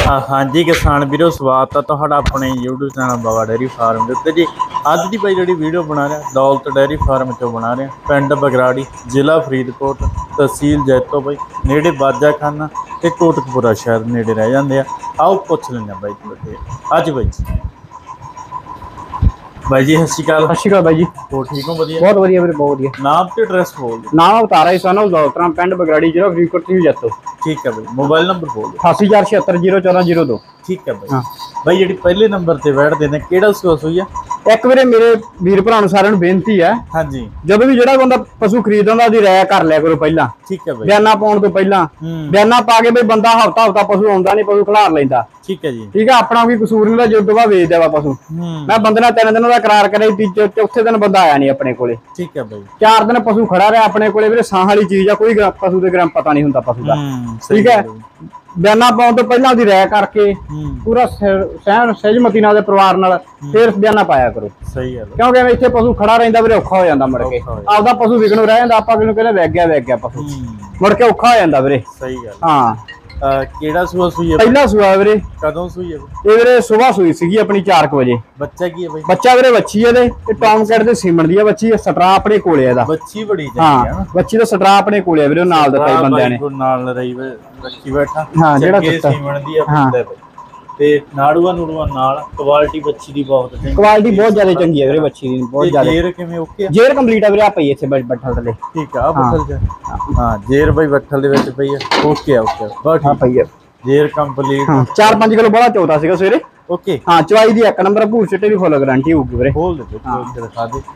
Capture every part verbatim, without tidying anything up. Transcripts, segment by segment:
हाँ जी किसान वीरो स्वागत है तुहाडा अपने YouTube channel Baba dairy farm के उत्ते जी। अज की भाई जी वीडियो बना रहे दौलत डेयरी फार्म चो बना रहे पिंड बगराड़ी जिला फरीदकोट तहसील जैतो भाई नेड़े बाजाखाना ते कोटकपुरा शहर नेड़े रह जाते हैं। आओ पुछ लें बाई जी अज भाई भाई जी सत श्री अकाल। सत श्री अकाल भाई जी। हो ठीक हो? वधिया बहुत वधिया वीरे बहुत वधिया। नाम ते एड्रैस बोल दो। नाम अवतारा ही सन दौलतराम पिंड बगराड़ी जिला फरीदकोट तहसील जैतो। ठीक है भाई मोबाइल नंबर बोल दो। अठासी चार छिहत्तर जीरो चौदह जीरो दो। ठीक है भाई। भाई जी पहले नंबर ते बैठ देने केड़ा सूआ सूई है? एक वीरे मेरे वीर भरा नूं सारिआं नूं बेनती है हाँ जी जब भी जिहड़ा बंदा पशु खरीददा ओहदी राय कर लिया करो पहला। ठीक है भाई। बयाना पाउण तो पहला बयाना पा के भाई बंदा हफ्ता हफ्ता पशु आउंदा नहीं पशु खिलार लैंदा। ठीक है जी। ठीक है अपना कोई कसूर नहीं जो दवा वेच देवा पशु। मैं बंदे नाल तीन दिन दा करार करे तीजे चौथे दिन बंदा आया नहीं अपने कोले। ठीक है भाई। चार दिन पशु खड़ा रहा अपने कोले वीरे साह वाली चीज है कोई पशु दे ग्राम पता नहीं हुंदा पशु दा। ठीक है बयाना पाउण तो पहला ओहदी राय करके पूरा सहन सहजमती नाल परिवार नाल फिर बयाना पाया करो। सही है क्योंकि इत्थे पशु खड़ा रहिंदा वीरे औखा हो जांदा मुड़ के आपदा पशु विकणों रह जांदा आपां किहनूं कहंदे वैग गया वैग गया पशु मुड़ के औखा हो जांदा वीरे। सही है। हाँ केड़ा सूआ सूई है? पहला सूआ वीरे। कदों सूई है? ये वीरे सुबह सूई सीगी अपनी चार बजे। बच्चा की है भाई? बच्चा वीरे बच्ची है ते टॉम कैट दे सीमन दी है बच्ची सटरा अपने कोले है बच्ची बड़ी चंगी हाँ है ना बच्ची दा सटरा अपने कोले है वीरे नाल दित्ता बंदे ने नाल रही रखी बैठा हाँ जेड़ा सीमन दी है बंदा भाई ते नाड़ूआ नूड़ूआ नाल क्वालिटी बच्ची दी बहुत चंगी क्वालिटी बहुत ज्यादा चंगी है वीरे बच्ची दी बहुत ज्यादा। जेर किवें ओके जेर कंप्लीट है वीरे आ पई इत्थे बट्ठल थले। ठीक है आ बट्ठल च हां जेर भाई बट्ठल दे विच पई है ओके है ओके बस हां पई है जेर कंप्लीट चार पांच किलो बड़ा चौथा सीगा सवेरे। ओके हां चवाई दी एक नंबर भूर चिट्टे दी फुल गारंटी होगी वीरे। खोल दे खोल के दिखा दे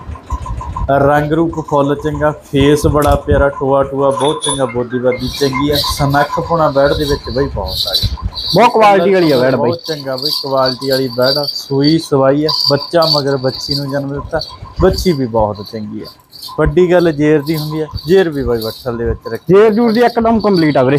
रंग रूप फुल चंगा फेस बड़ा प्यारा टुआ टुआ बहुत चंगा बोदी बादी चंगी है सनख पुणा बैड दे विच भाई बहुत आ गया बहुत क्वालिटी वाली है बैड भाई बहुत चंगा भाई क्वालिटी वाली बैड सूई सवाई है बच्चा मगर बच्ची नूं जन्म दिता बच्ची भी बहुत चंगी है। वड्डी गल जेर दी हुंदी है जेर भी भाई बट्ठल दे विच रखी जेर जूर दी एकदम कंप्लीट है वीरे।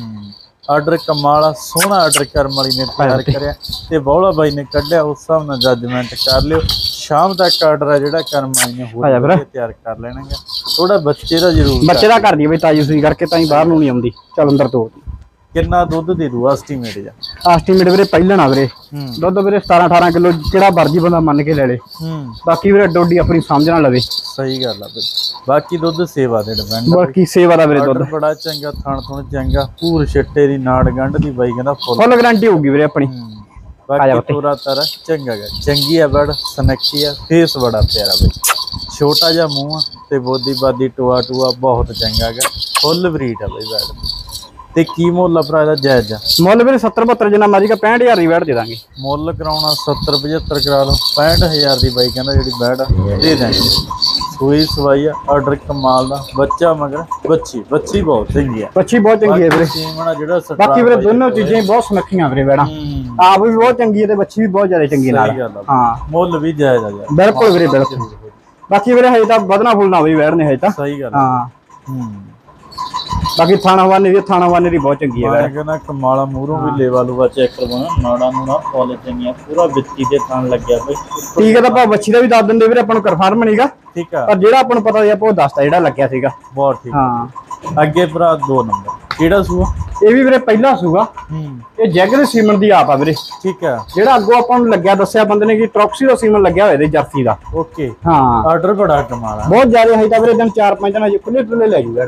आर्डर कमाल सोहना आर्डर करम वाली ने तैयार करया ते बौला बाई ने कढ़िया उस हिसाब नाल जजमेंट कर लियो शाम तक आर्डर है जेड़ा करम वाली ने होर तैयार कर लेना है थोड़ा बच्चे दा जरूर बच्चे दा कर दी भाई ताजी सूई करके ताई बाहर नूं नहीं आउंदी चल अंदर तो कितना दुध दे दू एस्टीमेट जा एस्टीमेट वीरे पहला ना वीरे दुध वीरे सतारह अठारह किलो जेड़ा मर्जी बंदा मन के ले ले बाकी वीरे डोडी अपनी समझ ना लवे। सही गल है भाई बाकी दुध सेवा दे डिपेंड बाकी सेवा दा वीरे दुध बड़ा चंगा थण थुण चंगा पूर छिट्टे दी नाड़ गंढ दी बाई कहंदा फुल गारंटी होगी वीरे अपनी। बाकी पूरा तारा चंगा है चंगी है बड़ सनखी है फेस बड़ा प्यारा भाई छोटा जा मुंह ते बोदी बादी टुआ टुआ बहुत चंगा है फुल ब्रीड है भाई बैड ते की मुੱਲ ਭਰਾ ਦਾ ਜਾਇਜ਼ ਆ ਮੁੱਲ ਵੀਰੇ सत्तर बहत्तर ਜਿੰਨਾ ਮਰਜ਼ੀ का पैंठ हज़ार ਦੀ ਬੈਠ ਦੇ ਦਾਂਗੇ। ਮੁੱਲ ਕਰਾਉਣਾ सत्तर पचहत्तर ਕਰਾ ਲਓ पैंठ हज़ार ਦੀ ਬਾਈ ਕਹਿੰਦਾ ਜਿਹੜੀ ਬੈਠ ਦੇ ਦਾਂਗੇ ਸੂਈ ਸਵਾਈ ਆ ਆਰਡਰ ਕਮਾਲ ਦਾ ਬੱਚਾ ਮਗਰ ਬੱਚੀ ਬੱਚੀ ਬਹੁਤ ਚੰਗੀ ਆ ਬੱਚੀ ਬਹੁਤ ਚੰਗੀ ਹੈ ਵੀਰੇ ਸੀਮਣਾ ਜਿਹੜਾ ਬਾਕੀ ਵੀਰੇ ਦੋਨੋਂ ਚੀਜ਼ਾਂ ਬਹੁਤ ਸੁਨੱਖੀਆਂ ਵੀਰੇ ਬੈੜਾ ਆਪ ਵੀ ਬਹੁਤ ਚੰਗੀ ਹੈ ਤੇ ਬੱਚੀ ਵੀ ਬਹੁਤ ਜ਼ਿਆਦਾ ਚੰਗੀ ਨਾਲ ਹਾਂ ਮੁੱਲ ਵੀ ਜਾਇਜ਼ ਆ ਯਾਰ ਬਿਲਕੁਲ ਵੀਰੇ ਬਿਲਕੁਲ ਬਾਕੀ ਵੀਰੇ ਹਜੇ ਤਾਂ ਵਧਣਾ ਫੁੱਲਣਾ ਵੀ ਬੈਠ ਨੇ ਹਜੇ ਤਾਂ ਸਹੀ ਗੱਲ ਹਾਂ ਹੂੰ बाकी थाना वाने दी थाना वाने दी बहुत चंगी है मैं कहना कमाला मूरों भी लेवा लूवा चेक करवाना नाड़ा नूड़ा फुल चंगी पूरा बिच्ची ते थान लग गया भाई। ठीक है तो ਆਪਾਂ ਬੱਚੀ ਦਾ ਵੀ ਦੱਸ ਦਿੰਦੇ ਵੀਰੇ ਆਪਾਂ ਨੂੰ ਕਨਫਰਮ ਨਹੀਂਗਾ ਠੀਕ ਆ ਪਰ ਜਿਹੜਾ ਆਪਾਂ ਨੂੰ ਪਤਾ ਸੀ ਆਪਾਂ ਉਹ ਦੱਸਦਾ ਜਿਹੜਾ ਲੱਗਿਆ ਸੀਗਾ ਬਹੁਤ ਠੀਕ ਹਾਂ। ਅੱਗੇ ਭਰਾ ਦੋ ਨੰਬਰ ਕਿਹੜਾ ਸੂਆ? ਇਹ ਵੀ ਵੀਰੇ ਪਹਿਲਾ ਸੂਆ ਇਹ ਜੈਗ ਦੇ ਸੀਮਨ ਦੀ ਆਪ ਆ ਵੀਰੇ। ਠੀਕ ਆ ਜਿਹੜਾ ਅੱਗੋਂ ਆਪਾਂ ਨੂੰ ਲੱਗਿਆ ਦੱਸਿਆ ਬੰਦੇ ਨੇ ਕਿ ਟ੍ਰੌਕਸੀ ਦਾ ਸੀਮਨ ਲੱਗਿਆ ਹੋਇਆ ਇਹਦੇ ਜਰਸੀ ਦਾ। ਓਕੇ ਹਾਂ ਆਰਡਰ ਬੜਾ ਕਮਾਲ ਆ ਬਹੁਤ ਜ਼ਿਆਦਾ ਹੈ ਤਾਂ ਵੀਰੇ ਦਿਨ ਚਾਰ ਪੰਜ ਦਿਨ ਅਜੇ ਖੁੱਲੇ ਖੁੱਲੇ ਲੈ ਜੂਗਾ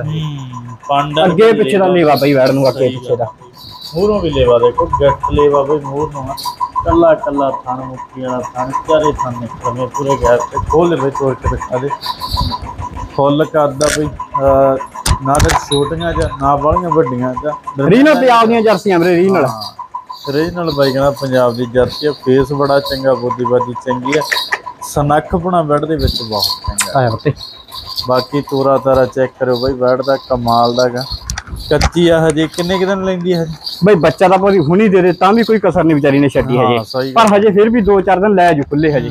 ਅੱਗੇ ਪਿੱਛੇ ਦਾ ਲੇਵਾ ਬਈ ਵੈੜ ਨੂੰ ਅੱਗੇ ਪਿੱਛੇ ਦਾ ਮੂਹਰੋਂ ਵੀ ਲੇਵਾ ਦੇਖੋ ਗੱਟ ਲੇਵਾ ਬਈ ਮੂਹਰ ਨੂੰ ਕੱਲਾ ਕੱਲਾ ਥਣ ਮੁੱਠੀ ਵਾਲਾ ਥਣ ਚਾਰੇ ਥਣ ਨਿਕਲਵੇਂ ਪੂਰੇ ਗੈਪ ਤੇ ਖੋਲ ਦੇ ਤੋੜ ਕੇ ਦਿਖਾ ਦੇ ਫੁੱਲ ਕਰਦਾ ਬਈ ਨਾ ਤਾਂ ਛੋਟੀਆਂ ਜਾਂ ਨਾ ਬਾਲੀਆਂ ਵੱਡੀਆਂ ਜਾਂ ਰੀਨਲ ਪੰਜਾਬ ਦੀਆਂ ਜਰਸੀਆਂ ਵੀਰੇ ਰੀਨਲ ਰੀਨਲ ਬਾਈ ਕਹਿੰਦਾ ਪੰਜਾਬ ਦੀ ਜਰਸੀ ਫੇਸ ਬੜਾ ਚੰਗਾ ਬੋਦੀ ਬਾਦੀ ਚੰਗੀ ਹੈ ਸਨੱਖ ਪੁਣਾ ਬੈਡ ਦੇ ਵਿੱਚ ਬਹੁਤ ਚੰਗਾ ਆਇਆ ਬੱਤੇ बाकी तोरा तारा चेक करो भाई बैठ दा कमाल दा गा कच्ची आ हजे किन्ने दिन लेंदी है भाई बच्चा दा पूरी हुनी दे दे तां भी कोई कसर नहीं बेचारी ने छड्डी हजे पर हजे फिर भी दो चार दिन ले जू खुले हजे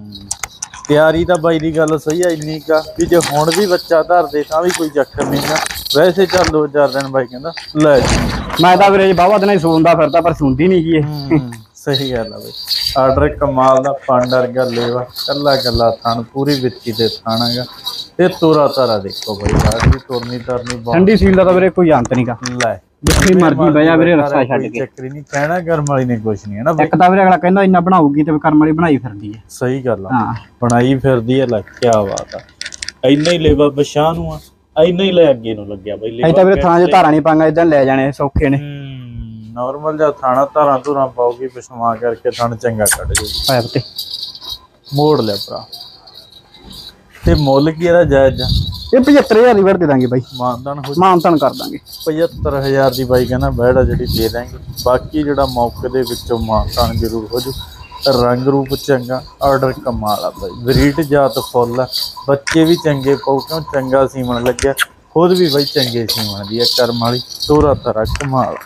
तैयारी दा बाई दी गल सही है इन्नी का भी जे हुण भी बच्चा धर दे तां भी कोई चक्कर नहीं गा वैसे चल दो चार दिन भाई कहंदा ले मैं तां वीरे बावा दिन ही सोंदा फिरदा पर सुनदी नहीं की सही गल है भाई आर्डर कमाल दा पंड वर्गा लेवा कला कला थण पूरी बिच्ची ते थण हैगा ते तोरा तारा देखो भाई बाहर भी तुरनी तरनी ठंडी सील दा वीरे कोई अंत नहीं का ले ਜਿੱਥੇ ਮਰਜੀ ਬਹਿ ਜਾ ਵੀਰੇ ਰੱਸਾ ਛੱਡ ਕੇ ਚੱਕਰੀ ਨਹੀਂ ਕਹਿਣਾ ਕਰਮ ਵਾਲੀ ਨੇ ਕੁਛ ਨਹੀਂ ਹੈ ਨਾ ਇੱਕ ਤਾਂ ਵੀਰੇ ਅਗਲਾ ਕਹਿੰਦਾ ਇੰਨਾ ਬਣਾਉਗੀ ਤੇ ਕਰਮ ਵਾਲੀ ਬਣਾਈ ਫਿਰਦੀ ਹੈ ਸਹੀ ਗੱਲ ਆ ਬਣਾਈ ਫਿਰਦੀ ਹੈ ਲੈ ਕੀ ਬਾਤ ਆ ਇੰਨਾ ਹੀ ਲੇਵਾ ਬਸ਼ਾ ਨੂੰ ਆ ਇੰਨਾ ਹੀ ਲੈ ਅੱਗੇ ਨੂੰ ਲੱਗਿਆ ਬਈ ਅਜੇ ਤਾਂ ਵੀਰੇ ਥਾਂ 'ਚ ਧਾਰਾਂ ਨਹੀਂ ਪਾਂਗਾ ਇਦਾਂ ਲੈ ਜਾਣੇ ਸੌਖੇ ਨੇ ਨਾਰਮਲ ਜਿਹਾ ਥਾਣਾ ਧਾਰਾਂ ਧੂਰਾਂ ਪਾਉਗੀ ਪਛਵਾ ਕਰਕੇ ਥਣ ਚੰਗਾ ਕੱਢ ਜਾਊ ਤੇ ਮੋੜ ਲਿਆ ਭਰਾ ਤੇ ਮੁੱਲ ਕੀ ਇਹਦਾ ਜਾਇਜ਼ ਆ ਇਹ ਪਝੱਤਰ ਹਜ਼ਾਰ ਦੀ ਵੜ ਦੇ ਦਾਂਗੇ ਬਾਈ ਮਾਨਦਾਨ ਹੋ ਮਾਨਤਾਨ ਕਰ ਦਾਂਗੇ ਪਝੱਤਰ ਹਜ਼ਾਰ ਦੀ ਬਾਈ ਕਹਿੰਦਾ ਬੈੜਾ ਜਿਹੜੀ ਦੇ ਦਾਂਗੇ ਬਾਕੀ ਜਿਹੜਾ ਮੌਕੇ ਦੇ ਵਿੱਚੋਂ ਮਾਨਤਾਨ ਜ਼ਰੂਰ ਹੋ ਜੂ ਰੰਗ ਰੂਪ ਚੰਗਾ ਆਰਡਰ ਕਮਾਲ ਆ ਬਾਈ ਬਰੀਡ ਜਾਤ ਫੁੱਲ ਆ ਬੱਚੇ ਵੀ ਚੰਗੇ ਪਾਉ ਕਿਉਂ ਚੰਗਾ ਸੀਮਣ ਲੱਗਿਆ ਖੁਦ ਵੀ ਬਾਈ ਚੰਗੇ ਸੀਮਣ ਦੀ ਆ ਕਰਮ ਵਾਲੀ ਤੋਰਾ ਤਰਾ ਕਮਾਲ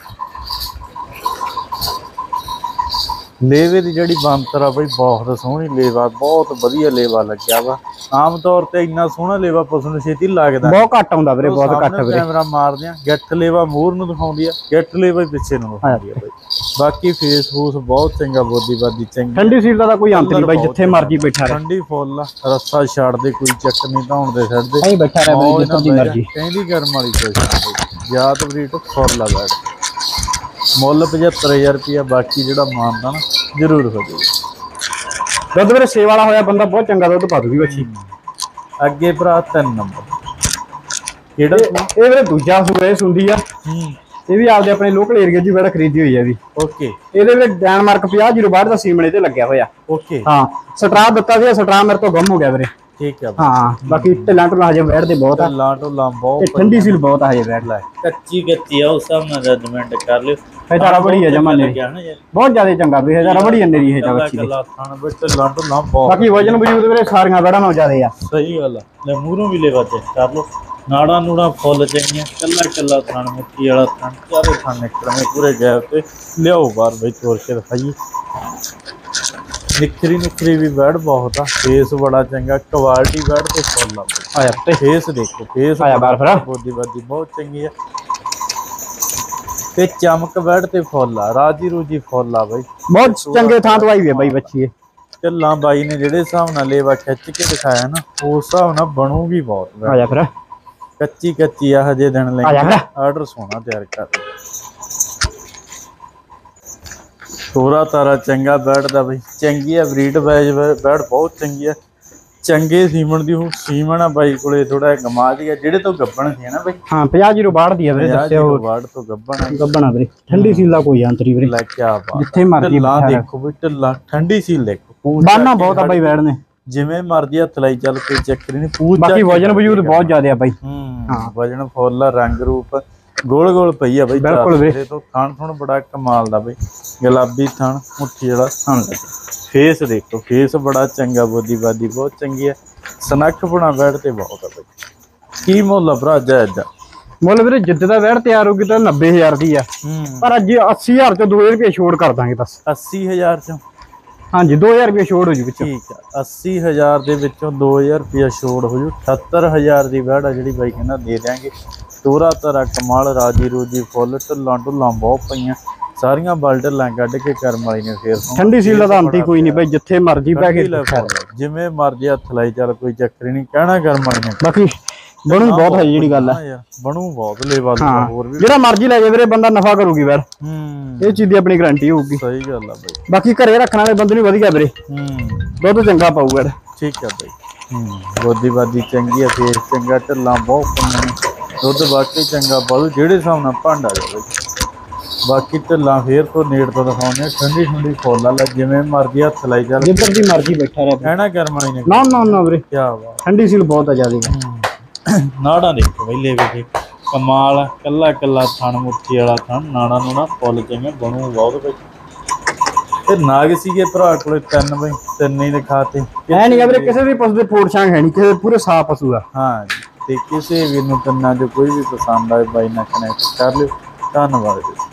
ਲੇਵੇ ਦੀ ਜਿਹੜੀ ਬੰਤਰ ਆ ਬਈ ਬਹੁਤ ਸੋਹਣੀ ਲੇਵਾ ਬਹੁਤ ਵਧੀਆ ਲੇਵਾ ਲੱਗਿਆ ਵਾ ਆਮ ਤੌਰ ਤੇ ਇੰਨਾ ਸੋਹਣਾ ਲੇਵਾ ਪਸ਼ੂ ਨੂੰ ਛੇਤੀ ਲੱਗਦਾ ਬਹੁਤ ਘੱਟ ਆਉਂਦਾ ਵੀਰੇ ਬਹੁਤ ਘੱਟ ਵੀਰੇ ਕੈਮਰਾ ਮਾਰਦੇ ਆ ਗਿੱਠ ਲੇਵਾ ਮੂਹਰ ਨੂੰ ਦਿਖਾਉਂਦੀ ਆ ਗਿੱਠ ਲੇਵਾ ਪਿੱਛੇ ਨੂੰ ਦਿਖਾਉਂਦੀ ਆ ਬਈ ਬਾਕੀ ਫੇਸ ਫੂਸ ਬਹੁਤ ਚੰਗਾ ਬੋਦੀ ਬਾਦੀ ਚੰਗੀ ਠੰਡੀ ਸੀਲ ਦਾ ਕੋਈ ਅੰਤ ਨਹੀਂ ਬਾਈ ਜਿੱਥੇ ਮਰਜੀ ਬੈਠਾ ਰਹੇ ਠੰਡੀ ਫੁੱਲ ਆ ਰੱਸਾ ਛੱਡਦੇ ਕੋਈ ਚੱਕ ਨਹੀਂ ਧਾਉਣ ਦੇ ਛੱਡਦੇ ਐਂ ਬੈਠਾ ਰਹੇ ਬਾਈ ਜਿੱਥੇ ਮਰਜੀ ਕਹਿੰਦੀ ਗਰਮ ਵਾਲੀ ਕੋਈ ਯਾਦ ਬਰੀਟ ਫੁੱਲ ਆ ਬੈਠ ਮੁੱਲ ਪਝੱਤਰ ਹਜ਼ਾਰ ਰੁਪਇਆ ਬਾਕੀ ਜਿਹੜਾ ਮਾਨਦਾ ਨਾ ਜ਼ਰੂਰ ਹੋ ਜਾਊਗਾ ਦੁੱਧ ਵੀਰੇ ਸੇਵਾ ਵਾਲਾ ਹੋਇਆ ਬੰਦਾ ਬਹੁਤ ਚੰਗਾ ਦੁੱਧ ਪਾ ਦੂਗੀ ਬੱਚੀ ਅੱਗੇ ਭਰਾ ਤਿੰਨ ਨੰਬਰ ਕਿਹੜਾ ਇਹ ਵੀਰੇ ਦੂਜਾ ਸੂਏ ਸੁੰਦੀ ਆ ਇਹ ਵੀ ਆਪਦੇ ਆਪਣੇ ਲੋਕਲ ਏਰੀਆ 'ਚ ਬੜਾ ਖਰੀਦੀ ਹੋਈ ਆ ਵੀ ਓਕੇ ਇਹਦੇ ਵਿੱਚ ਡੈਨਮਾਰਕ ਪੰਜਾਹ ਜ਼ੀਰੋ ਬਾਹਠ ਦਾ ਸੀਮਣੇ ਤੇ ਲੱਗਿਆ ਹੋਇਆ ਓਕੇ ਹਾਂ ਸਟਰਾ ਦਿੱਤਾ ਸੀ ਸਟਰਾ ਮੇਰੇ ਤੋਂ ਗੁੰਮ ਹੋ ਗਿਆ ਵੀਰੇ ਠੀਕ ਆ ਹਾਂ ਬਾਕੀ ਢਿੱਲਾਂ ਢੁੱਲਾਂ ਹਜੇ ਬੈਠਦੇ ਬਹੁਤ ਆ ਢਿੱਲਾਂ ਢੁੱਲਾਂ ਬਹੁਤ ਠੰਡੀ ਸੀਲ ਬਹੁਤ ਆ ਹਜੇ ਬੈਠ ਲੈ ਕੱਚੀ ਕੱਚੀ ਆ ਉਸ ਹਿਸਾਬ ਨਾਲ ਜਜਮੈਂਟ ਕਰ ਲਿਓ ਇਹ ਤਾਂ ਰਬੜੀ ਆ ਜਮਾ ਨੇ ਬਹੁਤ ਜ਼ਿਆਦਾ ਚੰਗਾ ਵੀ ਇਹ ਤਾਂ ਰਬੜੀ ਅੰਨੇਰੀ ਇਹ ਤਾਂ ਬੱਚੀ ਦੀ ਖਾਣ ਵਿੱਚ ਢਿੱਲਾਂ ਢੁੱਲਾਂ ਬਹੁਤ ਬਾਕੀ ਵਜਨ ਵਜੂਦ ਵੀਰੇ ਸਾਰੀਆਂ ਬੈੜਾਂ ਨਾਲੋਂ ਜ਼ਿਆਦਾ ਆ ਸਹੀ ਗੱਲ ਆ ਲੈ ਮੂਹਰੋਂ ਵੀ ਲੈਵਾ ਚੈੱਕ ਕਰ ਲਓ ਨਾੜਾ ਨੂੜਾ ਫੁੱਲ ਚੰਗੀਆਂ ਕੱਲਾ ਕੱਲਾ ਥਣ ਮੁੱਠੀ ਵਾਲਾ ਥਣ ਚਾਰੇ ਥਣ ਨਿਕਲਣੇ ਪੂਰੇ ਗੈਪ ਤੇ ਲਿਆਓ ਬਾਹਰ ਬਈ ਤੋਰ ਕੇ ਦਿਖਾਈਏ ਨਿਖਰੀ ਨੁਖਰੀ ਵੀ ਬੈੜ ਬਹੁਤ ਆ ਫੇਸ ਬੜਾ ਚੰਗਾ ਕੁਆਲਿਟੀ ਬੈੜ ਤੇ ਫੁੱਲ ਆ ਆਇਆ ਤੇ ਫੇਸ ਦੇਖੋ ਫੇਸ ਆਇਆ ਬਾਹਰ ਫਿਰ ਬੋਦੀ ਬਾਦੀ ਬਹੁਤ ਚੰਗੀ ਆ ਤੇ ਚਮਕ ਬੈੜ ਤੇ ਫੁੱਲ ਆ ਰਾਜੀ ਰੂਜੀ ਫੁੱਲ ਆ ਬਈ ਬਹੁਤ ਚੰਗੇ ਥਾਂ ਤੋਂ ਆਈ ਵੀ ਹੈ ਬਾਈ ਬੱਚੀ ਇਹ ਢਿੱਲਾਂ ਬਾਈ ਨੇ ਜਿਹੜੇ ਹਿਸਾਬ ਨਾਲ ਲੇਵਾ ਖਿੱਚ ਕੇ ਦਿਖਾਇਆ ਨਾ ਉਸ ਹਿਸਾਬ ਨਾਲ ਬਣੂਗੀ ਬਹੁਤ ਆਇਆ ਫਿਰ ਕੱਚੀ ਕੱਚੀ ਆ ਹਜੇ ਦਿਨ ਲੈ ਆਰਡਰ ਸੋਹਣਾ ਤਿਆਰ ਕਰ ਤੋਰਾ ਤਾਰਾ ਚੰਗਾ ਬੈਠਦਾ ਬਈ ਚੰਗੀ ਆ ਬਰੀਡ ਬੈਜ ਬੈਠ ਬਹੁਤ ਚੰਗੀ ਆ ਚੰਗੇ ਸੀਮਣ ਦੀ ਉਹ ਸੀਮਣ ਆ ਬਾਈ ਕੋਲੇ ਥੋੜਾ ਗਮਾ ਦੀ ਆ ਜਿਹੜੇ ਤੋਂ ਗੱਬਣ ਸੀ ਨਾ ਬਈ ਹਾਂ ਪੰਜਾਹ ਜ਼ੀਰੋ ਬਾਹਠ ਦੀ ਆ ਵੀਰੇ ਦੱਸਿਆ ਉਹ ਬਾਹਠ ਤੋਂ ਗੱਬਣ ਆ ਗੱਬਣ ਆ ਵੀਰੇ ਠੰਡੀ ਸੀਲ ਦਾ ਕੋਈ ਅੰਤਰੀ ਵੀਰੇ ਲੈ ਕੀ ਬਾਤ ਜਿੱਥੇ ਮਰਜੀ ਲਾ ਦੇਖੋ ਬਈ ਢਿੱਲਾ ਠੰਡੀ ਸੀਲ ਦੇਖੋ ਬਾਨਾ ਬਹੁਤ ਆ ਬਾਈ ਬੈਠ ਨੇ ਜਿਵੇਂ ਮਰਜੀ ਹੱਥ ਲਾਈ ਚੱਲ ਕੋਈ ਚੱਕਰ ਨਹੀਂ ਪੂਛ ਬਾਕੀ ਵਜਨ ਵਜੂਦ ਬਹੁਤ ਜ਼ਿਆਦਾ ਆ ਬਾਈ ਹਾਂ ਵਜਨ ਫੁੱਲ ਰੰਗ ਰੂਪ ਗੋਲ ਗੋਲ ਪਈ ਆ ਬਈ ਬਿਲਕੁਲ ਵੀਰੇ ਤੋਂ ਖਾਣ ਥਣ ਬੜਾ ਕਮਾਲ ਦਾ ਬਈ ਗੁਲਾਬੀ ਥਣ ਮੁੱਠੀ ਵਾਲਾ ਥਣ ਫੇਸ ਦੇਖੋ ਫੇਸ ਬੜਾ ਚੰਗਾ ਬੋਦੀ ਬਾਦੀ ਬਹੁਤ ਚੰਗੀ ਆ ਸਨੱਖ ਬਣਾ ਬੈਠ ਤੇ ਬਹੁਤ ਆ ਬਈ ਕੀ ਮੁੱਲ ਭਰਾ ਜਾਇਜ਼ ਦਾ ਮੁੱਲ ਵੀਰੇ ਜਿੱਦ ਦਾ ਬੈਠ ਤਿਆਰ ਹੋਊਗੀ ਤਾਂ ਨੱਬੇ ਹਜ਼ਾਰ ਦੀ ਆ ਪਰ ਅੱਜ ਅੱਸੀ ਹਜ਼ਾਰ ਚੋਂ ਦੋ ਹਜ਼ਾਰ ਰੁਪਏ ਛੋੜ ਕਰ ਦਾਂਗੇ ਬਸ ਅੱਸੀ ਹਜ਼ਾਰ ਚੋਂ ਹਾਂਜੀ ਦੋ ਹਜ਼ਾਰ ਰੁਪਏ ਛੋੜ ਹੋ ਜੂ ਵਿੱਚੋਂ ਠੀਕ ਆ ਅੱਸੀ ਹਜ਼ਾਰ ਦੇ ਵਿੱਚੋਂ ਦੋ ਹਜ਼ਾਰ ਰੁਪਇਆ ਛੋੜ ਹੋ ਜੂ ਅਠੱਤਰ ਹਜ਼ਾਰ ਦੀ ਬੈੜ ਆ ਜਿਹੜੀ ਬਾਈ ਕਹਿੰਦਾ ਦੇ ਦਿਆਂਗੇ ਤੋਰਾ ਤਰਾ ਕਮਾਲ ਰਾਜੀ ਰੂਜੀ ਫੁੱਲ ਢੁੱਲਾਂ ਢੁੱਲਾਂ ਬਹੁਤ ਪਈਆਂ ਸਾਰੀਆਂ ਬਲਡਲਾਂ ਕੱਢ ਕੇ ਕਰਮ ਵਾਲੀ ਨੇ ਫੇਰ ਠੰਡੀ ਸੀਲ ਦਾ ਅੰਤ ਹੀ ਕੋਈ ਨਹੀਂ ਬਈ ਜਿੱਥੇ ਮਰਜੀ ਬਹਿ ਕੇ ਜਿਵੇਂ ਮਰਜੀ ਹੱਥ ਲਾਈ ਚੱਲ ਕੋਈ ਚੱਕਰ ਨਹੀਂ ਕਹਿਣਾ ਕਰਮ ਵਾਲੀ ਨੇ ਬਾਕੀ ਬਣੂ ਬਹੁਤ ਹੈ ਜਿਹੜੀ ਗੱਲ ਆ ਬਣੂ ਬਹੁਤ ਲੇਵਾ ਹੋਰ ਵੀ ਜਿਹੜਾ ਮਰਜੀ ਲੈ ਜਾਵੇ ਵੀਰੇ ਬੰਦਾ ਨਫਾ ਕਰੂਗੀ ਬੈੜ ਹੂੰ ਇਹ ਚੀਜ਼ ਦੀ ਆਪਣੀ ਗਾਰੰਟੀ ਹੋਊਗੀ ਸਹੀ ਗੱਲ ਆ ਬਈ ਬਾਕੀ ਘਰੇ ਰੱਖਣ ਵਾਲੇ ਬੰਦੇ ਨੂੰ ਵਧੀਆ ਵੀਰੇ ਹੂੰ ਦੁੱਧ ਚੰਗਾ ਪਾਊਗਾ ਠੀਕ ਆ ਬਈ ਹੂੰ ਬੋਦੀ ਬਾਦੀ ਚੰਗੀ ਆ ਫੇਰ ਚੰਗਾ ਢਿੱਲਾਂ ਬਹੁਤ ਪਈਆਂ ਨੇ ਦੁੱਧ ਬਾਕੀ ਚੰਗਾ ਪਾਉ ਜਿਹੜੇ ਹਿਸਾਬ ਨਾਲ ਭੰਡ ਆ ਜਾਵੇ ਬਾਕੀ ਢਿੱਲਾਂ ਫੇਰ ਤੋਂ ਨੇੜ ਤੋਂ ਦਿਖਾਉਂਦੇ ਠੰਡੀ ਠੰਡੀ ਫੁੱਲ ਆ ਜਿਵੇਂ ਮਰਜੀ ਹੱਥ ਲਾਈ ਚੱਲ ਜਿੱਧਰ ਦੀ ਮਰਜੀ ਬੈਠਾ ਰਹੇ ਕਹਿਣਾ ਕਰਮ ਵਾਲੀ ਨੇ ਨਾ ਨਾ ਨਾ ਵੀਰੇ ਕੀ ਬਾਤ ਠੰਡੀ ਸੀਲ ਬਹੁਤ ਆ ਜ਼ਿਆਦਾ ਨਾੜਾਂ ਦੇਖੋ ਪਹਿਲੇ ਵੇਖੇ ਕਮਾਲ ਕੱਲਾ ਕੱਲਾ ਥਣ ਮੁੱਠੀ ਵਾਲਾ ਥਣ ਨਾੜਾ ਨੂੜਾ ਫੁੱਲ ਚੰਗੇ ਬਣੂ ਬਹੁਤ ਬਈ ਤੇ ਨਾਗ ਸੀਗੇ ਭਰਾ ਕੋਲੇ ਤਿੰਨ ਬਈ ਤਿੰਨ ਹੀ ਦਿਖਾਤੇ ਐ ਨਹੀਂ ਵੀਰੇ ਕਿਸੇ ਵੀ ਪਸ਼ੂ ਦੇ ਫੋੜ ਛਾਂਗ ਹੈ ਨਹੀਂ ਕਿਸੇ ਪੂਰੇ ਸਾਫ ਪਸ਼ੂ ਆ ਹਾਂ ਤੇ ਕਿਸੇ ਵੀ ਨੂੰ ਤਿੰਨਾਂ ਜੋ ਕੋਈ ਵੀ ਪਸੰਦ ਆਏ ਬਾਈ ਨਾਲ ਕਨੈਕਟ ਕਰ ਲਿਓ ਧੰਨਵਾਦ ਜੀ।